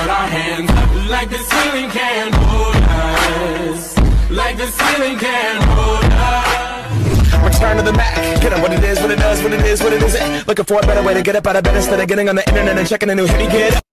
our hands up like the ceiling can't hold us. Like the ceiling can't hold us. Return to the Mac. Get up what it is, what it does, what it is, what it isn't. Looking for a better way to get up out of bed instead of getting on the internet and checking a new hit. Get up.